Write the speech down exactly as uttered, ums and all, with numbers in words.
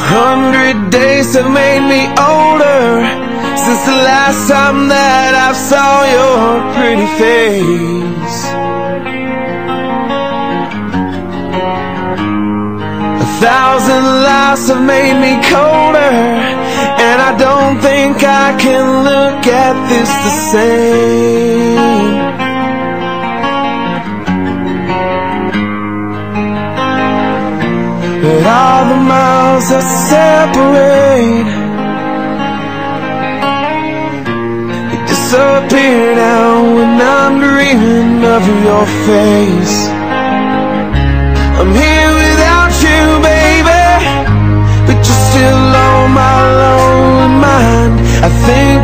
hundred days have made me older since the last time that I saw your pretty face. A thousand lives have made me colder, and I don't think I can look at this the same. But all the miles that separate, they disappear now when I'm dreaming of your face. I'm here without you, baby, but you're still on my lonely mind. I think